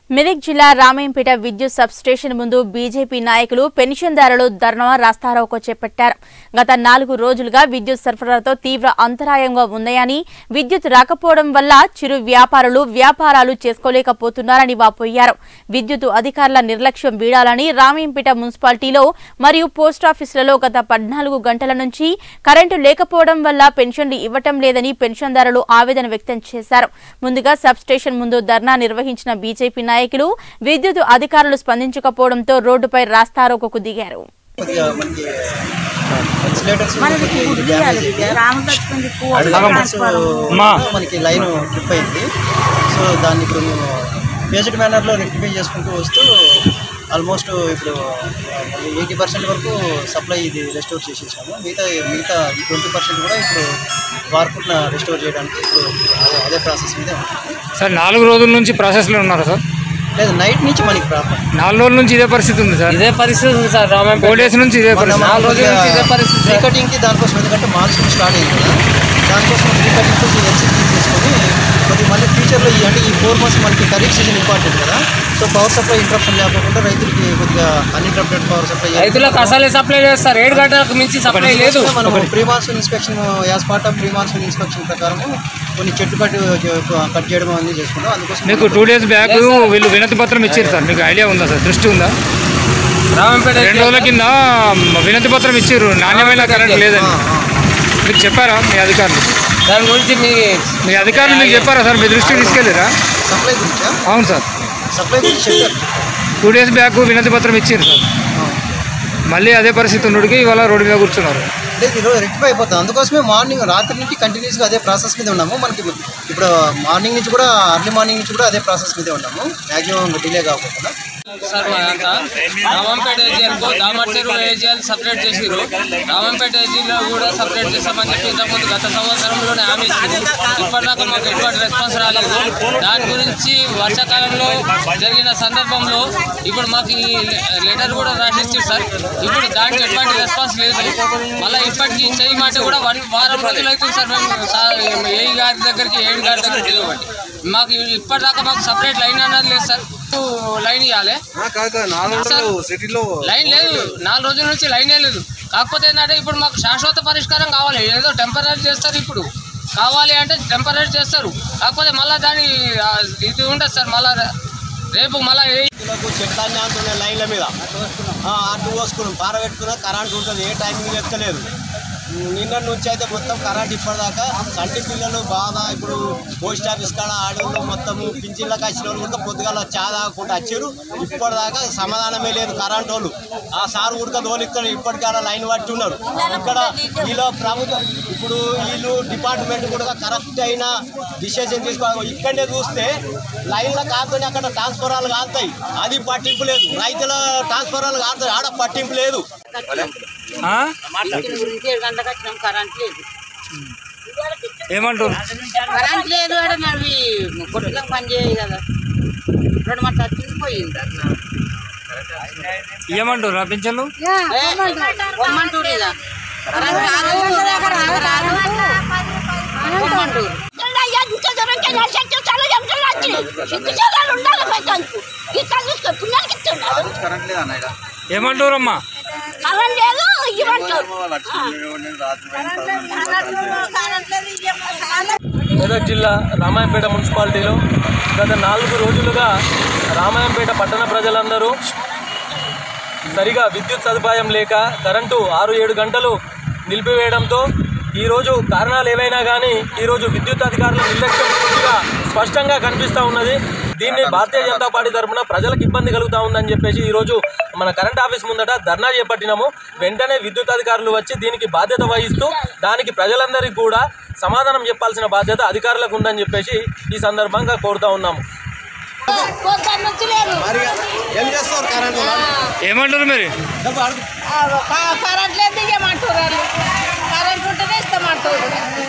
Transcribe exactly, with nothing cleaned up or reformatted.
మెదక్ జిల్లా రామాయంపేట విద్యుత్ sub station ముందు బీజేపీ నాయకులు పెన్షన్దారులు ధర్నా రాస్తారోకో చేపట్టారు. గత నాలుగు రోజులుగా విద్యుత్ సరఫరాతో తీవ్ర అంతరాయంగా ఉందని, విద్యుత్ రాకపోవడం వల్ల చిరు వ్యాపారులు వ్యాపారాలు చేసుకోలేకపోతున్నారని వాపోయారు. విద్యుత్ అధికారుల నిర్లక్ష్యం వీడాలని రామాయంపేట మున్సిపాలిటీలో మరియు పోస్టాఫీసులలో గత పద్నాలుగు గంటల నుంచి కరెంటు లేకపోవడం వల్ల పెన్షన్లు ఇవ్వటం లేదని పెన్షన్దారులు ఆవేదన వ్యక్తం చేశారు. ముందుగా సబ్ స్టేషన్ ముందు ధర్నా నిర్వహించిన బీజేపీ నాయకులు విద్యుత్ అధికారులు స్పందించకపోవడంతో రోడ్డుపై రాస్తారోకోకు దిగారు. మనకి లైన్ ట్రిప్ అయింది. సో దాన్ని ఇప్పుడు బేసిక్ మేనర్లో రెక్టిఫై చేసుకుంటూ వస్తూ ఆల్మోస్ట్ ఇప్పుడు ఎయిటీ పర్సెంట్ వరకు సప్లై ఇది రెస్టోర్ చేసేసాము. మిగతా మిగతా ట్వంటీ పర్సెంట్ కూడా ఇప్పుడు వార్పుట్ల రెస్టోర్ చేయడానికి ఇప్పుడు అదే అదే ప్రాసెస్ మీద సార్. నాలుగు రోజుల నుంచి ప్రాసెస్లో ఉన్నారా సార్? లేదు, నైట్ నుంచి మనకి ప్రాబ్లం. నాలుగు రోజుల నుంచి ఇదే పరిస్థితి ఉంది సార్. ఇదే పరిస్థితి ఉంది సార్. రామాయంపేట ఫోర్ డేస్ నుంచి ఇదే పరిస్థితి. నాలుగు రోజుల నుంచి ఇదే పరిస్థితి. రీకటింగ్కి దానికోసం ఎందుకంటే మాన్సూన్ స్టార్ట్ అయింది కదా, దానికోసం రీకటింగ్ ఎల్సీటీ తీసుకొని కొద్ది మళ్ళీ ఫ్యూచర్లో ఈ అంటే ఈ ఫోర్ మంత్స్ మనకి ఖరీఫ్ సీజన్ ఇంపార్టెంట్ కదా. సో పవర్ సప్లై ఇంటరప్షన్ లేకుండా రైతులకి కొద్దిగా అన్ఇంటరప్టెడ్ పవర్ సప్లై రైతులకు అసలే సప్లై లేదు సార్. ఏడు గంటలకు మించి సప్లై లేదు. మనం pre monsoon inspection as part of pre monsoon inspection ప్రకారం కొన్ని చెట్టు కట్ కట్ చేయడం అనేది చేసుకుంటాం. అందుకోసం మీకు టూ డేస్ బ్యాక్ వీళ్ళు వినతి పత్రం ఇచ్చారు సార్. మీకు ఐడియా ఉందా సార్? దృష్టి ఉందా? రామాయంపేట రెండు రోజుల కింద వినతి పత్రం ఇచ్చారు, నాణ్యమైన కరెంట్ లేదని. మీకు చెప్పారా మీ అధికారులు? దాని గురించి మీ మీ అధికారులు మీకు చెప్పారా సార్? మీ దృష్టికి తీసుకెళ్ళారా? సప్లై గురించా? అవును సార్. సప్లై గురించి చెప్పారు. టూ డేస్ బ్యాక్ వినతి పత్రం ఇచ్చారు సార్. మళ్ళీ అదే పరిస్థితి ఉన్నడికి ఇవాళ రోడ్డు మీద కూర్చున్నారు. లేదు, ఈరోజు రెక్టిఫై అయిపోతుంది. అందుకోసమే మార్నింగ్ రాత్రి నుంచి కంటిన్యూస్గా అదే ప్రాసెస్ మీద ఉన్నాము. మనకి ఇప్పుడు మార్నింగ్ నుంచి కూడా అర్లీ మార్నింగ్ నుంచి కూడా అదే ప్రాసెస్ మీదే ఉన్నాము, మ్యాక్సిమం డిలే కాకుండా. సార్ మాదంతా రామాయంపేట ఏజియాలకు దామర్చెరు ఏజియాలు సపరేట్ చేసిరు. రామాయంపేట ఏజియాలో కూడా సపరేట్ చేస్తామని చెప్పి ఇంతకుముందు గత సంవత్సరంలోనే హామీ ఇచ్చింది. ఇప్పటిదాకా మాకు ఎటువంటి రెస్పాన్స్ రాలేదు. దాని గురించి వర్షాకాలంలో జరిగిన సందర్భంలో ఇప్పుడు మాకు ఈ లెటర్ కూడా రాసిచ్చారు సార్. ఇప్పుడు దానికి ఎటువంటి రెస్పాన్స్ లేదు. మళ్ళీ ఇప్పటికీ చేయమంటే కూడా వన్ వారం రోజులు అవుతుంది సార్. మేము ఏఈ గారి దగ్గరికి ఏడు గారి దగ్గరికి ఇవ్వండి. మాకు ఇప్పటిదాకా మాకు సపరేట్ లైన్ అన్నది లేదు సార్. లైన్ ఇవ్వాలి, లైన్ లేదు. నాలుగు రోజుల నుంచి లైనే లేదు. కాకపోతే ఏంటంటే ఇప్పుడు మాకు శాశ్వత పరిష్కారం కావాలి. ఏదో టెంపరీ చేస్తారు, ఇప్పుడు కావాలి అంటే టెంపరీ చేస్తారు. కాకపోతే మళ్ళీ దాని ఇది ఉంటుంది సార్. మళ్ళీ రేపు మళ్ళీ చెట్లన్నీ అంటున్నాయి లైన్ల మీద అడ్డు పోసుకున్నాం, పారబెట్టుకున్నా కరెంట్ ఉంటుంది. ఏ టైమింగ్ చెప్తలేదు. నిన్న నుంచి అయితే మొత్తం కరెంట్ ఇప్పటిదాకా సంటి పిల్లలు బాగా ఇప్పుడు పోస్ట్ ఆఫీస్ కాడ ఆడవాళ్ళు మొత్తము పింఛన్లకు వచ్చిన వాళ్ళు కూడా పొద్దుగాల చా తాగకుండా వచ్చారు. ఇప్పటిదాకా సమాధానమే లేదు కరెంట్ వాళ్ళు. ఆ సార్ ఉడక తోలిస్తారు. ఇప్పటికాడ లైన్ పట్టి ఉన్నారు. ఇక్కడ వీళ్ళు ప్రభుత్వం ఇప్పుడు వీళ్ళు డిపార్ట్మెంట్ కూడా కరెక్ట్ అయిన డిసిషన్ తీసుకోవాలి. ఇక్కడనే చూస్తే లైన్ల కాకపోతే అక్కడ ట్రాన్స్ఫరాలు కాలుతాయి, అది పట్టింపు లేదు. రైతుల ట్రాన్స్ఫరాలు కాలుతాయి, ఆడ పట్టింపు లేదు. ఏమంటారు? కరెంట్ లేదు, అవి కొట్టుగా పని చేయాలి కదా. రెండు మాట వచ్చింది పోయింది. ఏమంటారు నా పింఛన్లు? పొమ్మంటూరు ఇదా కరెంట్ ఏమంటారమ్మా? మెదక్ జిల్లా రామాయంపేట మున్సిపాలిటీలో గత నాలుగు రోజులుగా రామాయంపేట పట్టణ ప్రజలందరూ సరిగా విద్యుత్ సదుపాయం లేక కరెంటు ఆరు ఏడు గంటలు నిలిపివేయడంతో ఈరోజు కారణాలు ఏవైనా కానీ ఈరోజు విద్యుత్ అధికారుల నిర్లక్ష్యం పూర్తిగా స్పష్టంగా కనిపిస్తూ ఉన్నది. దీన్ని భారతీయ జనతా పార్టీ తరఫున ప్రజలకు ఇబ్బంది కలుగుతూ ఉందని చెప్పేసి ఈరోజు మన కరెంట్ ఆఫీస్ ముందట ధర్నా చేపట్టినాము. వెంటనే విద్యుత్ అధికారులు వచ్చి దీనికి బాధ్యత వహిస్తూ దానికి ప్రజలందరికీ కూడా సమాధానం చెప్పాల్సిన బాధ్యత అధికారులకు ఉందని చెప్పేసి ఈ సందర్భంగా కోరుతా ఉన్నాము. ఏమంటారు మరి? కరెంట్ లేదు, ఇవ్వమంటారు. కరెంట్ ఉంటేనే ఇస్తామంటారు.